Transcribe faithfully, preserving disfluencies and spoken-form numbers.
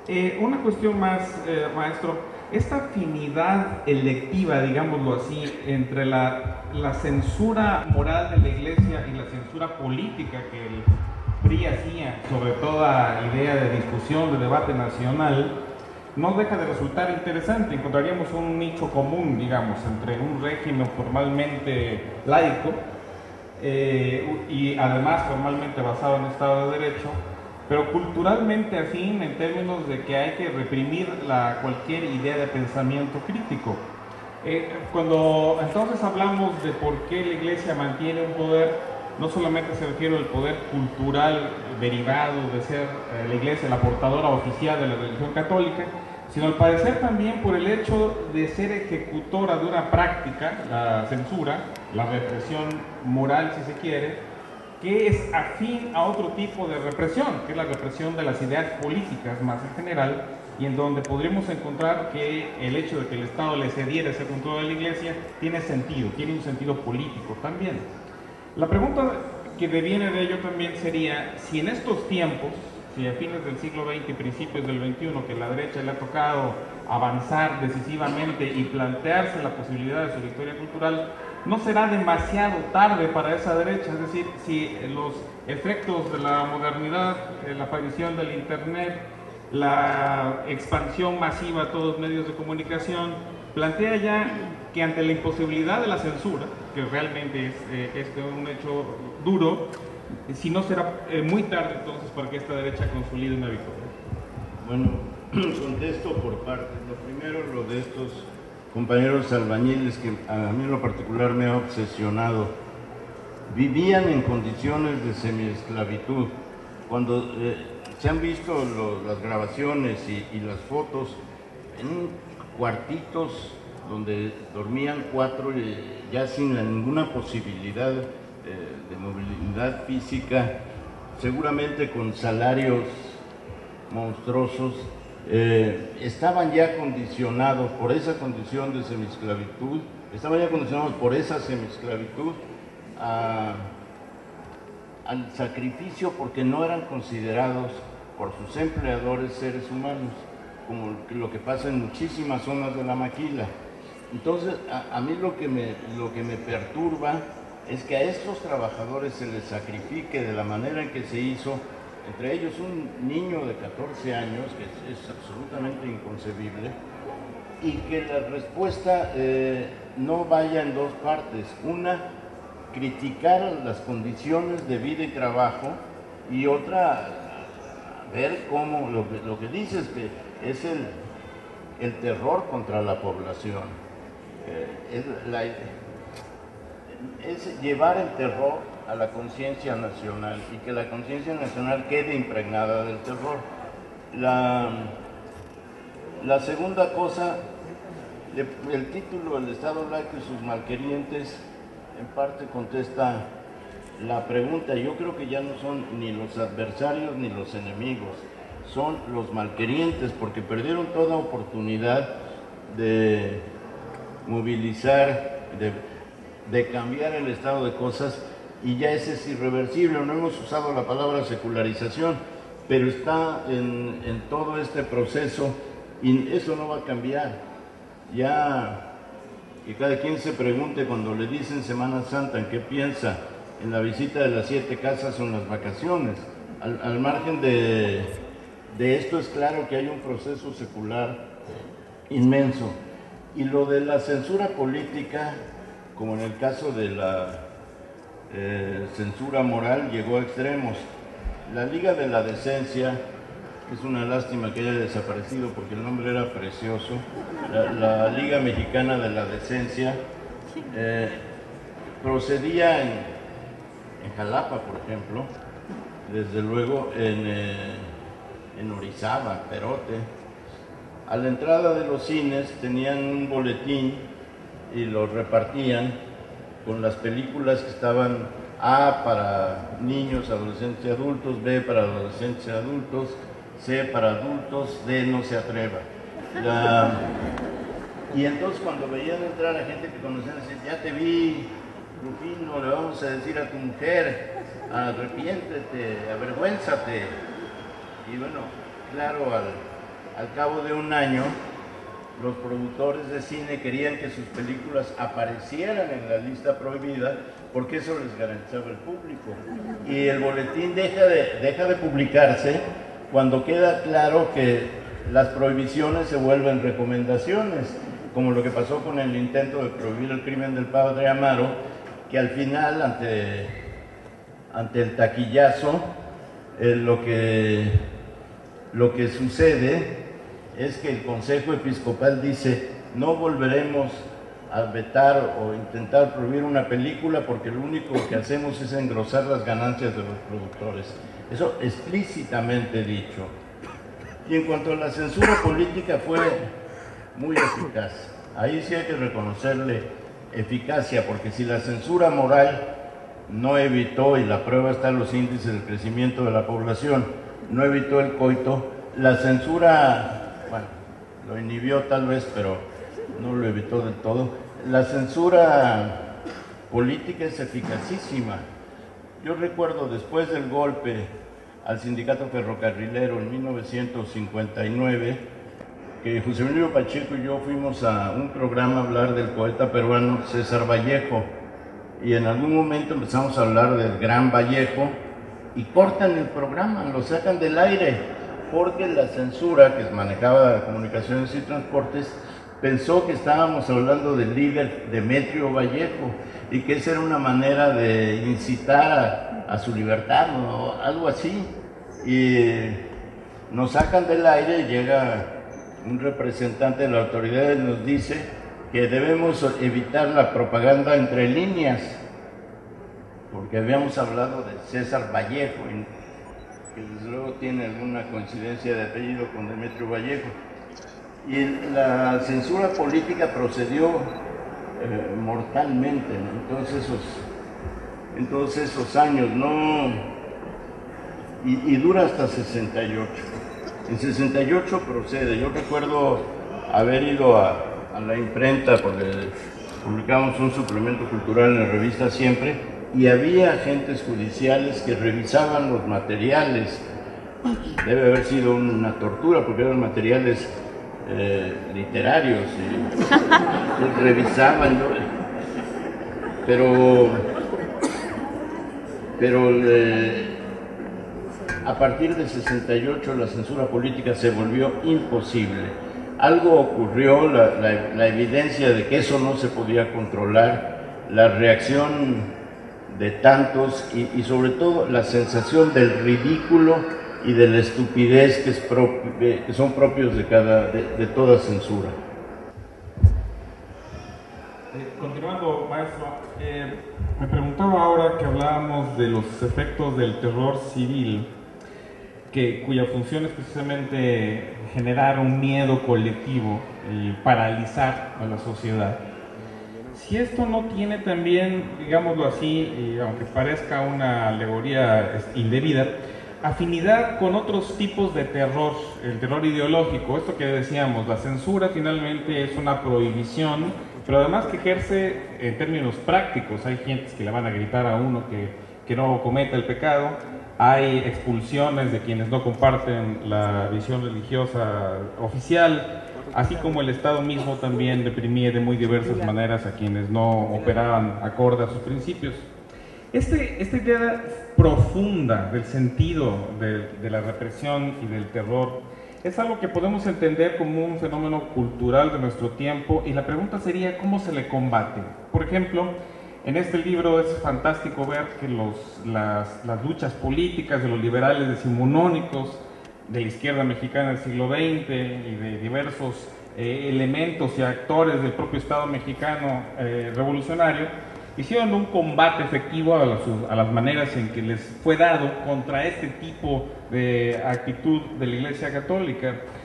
Eh, una cuestión más, eh, maestro, esta afinidad electiva, digámoslo así, entre la, la censura moral de la Iglesia y la censura política que el P R I hacía sobre toda idea de discusión, de debate nacional, no deja de resultar interesante. Encontraríamos un nicho común, digamos, entre un régimen formalmente laico eh, y además formalmente basado en Estado de Derecho, pero culturalmente afín en términos de que hay que reprimir la, cualquier idea de pensamiento crítico. Eh, cuando entonces hablamos de por qué la Iglesia mantiene un poder, no solamente se refiere al poder cultural derivado de ser eh, la Iglesia la portadora oficial de la religión católica, sino al parecer también por el hecho de ser ejecutora de una práctica, la censura, la represión moral si se quiere, que es afín a otro tipo de represión, que es la represión de las ideas políticas más en general, y en donde podríamos encontrar que el hecho de que el Estado le cediera ese control a la Iglesia tiene sentido, tiene un sentido político también. La pregunta que deviene de ello también sería si en estos tiempos, si a fines del siglo veinte y principios del veintiuno, que a la derecha le ha tocado avanzar decisivamente y plantearse la posibilidad de su victoria cultural, no será demasiado tarde para esa derecha, es decir, si los efectos de la modernidad, la aparición del Internet, la expansión masiva de todos los medios de comunicación, plantea ya que ante la imposibilidad de la censura, que realmente es, eh, es un hecho duro, si no será eh, muy tarde entonces para que esta derecha consolide una victoria. Bueno, contesto por partes. Lo primero, lo de estos compañeros albañiles que a mí en lo particular me ha obsesionado. Vivían en condiciones de semiesclavitud. Cuando eh, se han visto lo, las grabaciones y, y las fotos en cuartitos donde dormían cuatro eh, ya sin ninguna posibilidad eh, de movilidad física, seguramente con salarios monstruosos, eh, estaban ya condicionados por esa condición de semiesclavitud, estaban ya condicionados por esa semiesclavitud a, al sacrificio porque no eran considerados por sus empleadores seres humanos, como lo que pasa en muchísimas zonas de la maquila. Entonces, a, a mí lo que, me, lo que me perturba es que a estos trabajadores se les sacrifique de la manera en que se hizo, entre ellos un niño de catorce años, que es, es absolutamente inconcebible, y que la respuesta eh, no vaya en dos partes. Una, criticar las condiciones de vida y trabajo, y otra, ver cómo, lo que, lo que dices, que es el, el terror contra la población. Eh, es, la, es llevar el terror a la conciencia nacional y que la conciencia nacional quede impregnada del terror. La, la segunda cosa, el título, El Estado laico y sus malquerientes, en parte contesta la pregunta. Yo creo que ya no son ni los adversarios ni los enemigos, son los malquerientes, porque perdieron toda oportunidad de movilizar, de, de cambiar el estado de cosas, y ya ese es irreversible. No hemos usado la palabra secularización, pero está en, en todo este proceso y eso no va a cambiar. Ya que cada quien se pregunte cuando le dicen Semana Santa en qué piensa, en la visita de las siete casas o en las vacaciones. Al, al margen de, de esto es claro que hay un proceso secular inmenso. Y lo de la censura política, como en el caso de la eh, censura moral, llegó a extremos. La Liga de la Decencia, es una lástima que haya desaparecido porque el nombre era precioso, la, la Liga Mexicana de la Decencia, eh, procedía en, en Jalapa, por ejemplo, desde luego en, eh, en Orizaba, Perote. A la entrada de los cines tenían un boletín y lo repartían con las películas que estaban A para niños, adolescentes y adultos, B para adolescentes y adultos, C para adultos, D no se atreva. La... Y entonces cuando veían entrar a gente que conocían, decían, ya te vi, Rufino, le vamos a decir a tu mujer, arrepiéntete, avergüénzate. Y bueno, claro, al al cabo de un año, los productores de cine querían que sus películas aparecieran en la lista prohibida porque eso les garantizaba el público. Y el boletín deja de, deja de publicarse cuando queda claro que las prohibiciones se vuelven recomendaciones, como lo que pasó con el intento de prohibir El crimen del padre Amaro, que al final, ante, ante el taquillazo, eh, lo, que, lo que sucede es que el Consejo Episcopal dice: no volveremos a vetar o intentar prohibir una película porque lo único que hacemos es engrosar las ganancias de los productores. Eso explícitamente dicho. Y en cuanto a la censura política, fue muy eficaz. Ahí sí hay que reconocerle eficacia, porque si la censura moral no evitó, y la prueba está en los índices del crecimiento de la población, no evitó el coito, la censura, bueno, lo inhibió tal vez, pero no lo evitó del todo. La censura política es eficacísima. Yo recuerdo, después del golpe al sindicato ferrocarrilero en mil novecientos cincuenta y nueve, que José Emilio Pacheco y yo fuimos a un programa a hablar del poeta peruano César Vallejo, y en algún momento empezamos a hablar del gran Vallejo y cortan el programa, lo sacan del aire, porque la censura que manejaba Comunicaciones y Transportes pensó que estábamos hablando del líder Demetrio Vallejo y que esa era una manera de incitar a, a su libertad o algo así. Y nos sacan del aire y llega un representante de la autoridad y nos dice que debemos evitar la propaganda entre líneas, porque habíamos hablado de César Vallejo, que desde luego tiene alguna coincidencia de apellido con Demetrio Vallejo. Y la censura política procedió eh, mortalmente, ¿no? en, todos esos, en todos esos años, ¿no? y, y dura hasta sesenta y ocho. En sesenta y ocho procede. Yo recuerdo haber ido a, a la imprenta, porque publicamos un suplemento cultural en la revista Siempre, y había agentes judiciales que revisaban los materiales. Debe haber sido una tortura, porque eran materiales eh, literarios, y los revisaban, ¿no? pero, pero eh, a partir de sesenta y ocho la censura política se volvió imposible. Algo ocurrió, la, la, la evidencia de que eso no se podía controlar, la reacción de tantos y, y sobre todo la sensación del ridículo y de la estupidez que, es propio, que son propios de, cada, de, de toda censura. Eh, continuando, maestro, eh, me preguntaba ahora que hablábamos de los efectos del terror civil, que, cuya función es precisamente generar un miedo colectivo y paralizar a la sociedad. Si esto no tiene también, digámoslo así, y aunque parezca una alegoría indebida, afinidad con otros tipos de terror, el terror ideológico, esto que decíamos, la censura finalmente es una prohibición, pero además que ejerce en términos prácticos. Hay gentes que le van a gritar a uno que, que no cometa el pecado, hay expulsiones de quienes no comparten la visión religiosa oficial, así como el Estado mismo también reprimía de muy diversas maneras a quienes no operaban acorde a sus principios. Este, esta idea profunda del sentido de, de la represión y del terror es algo que podemos entender como un fenómeno cultural de nuestro tiempo, y la pregunta sería ¿cómo se le combate? Por ejemplo, en este libro es fantástico ver que los, las, las luchas políticas de los liberales decimonónicos, de la izquierda mexicana del siglo veinte y de diversos eh, elementos y actores del propio Estado mexicano eh, revolucionario, hicieron un combate efectivo a las, a las maneras en que les fue dado contra este tipo de actitud de la Iglesia Católica.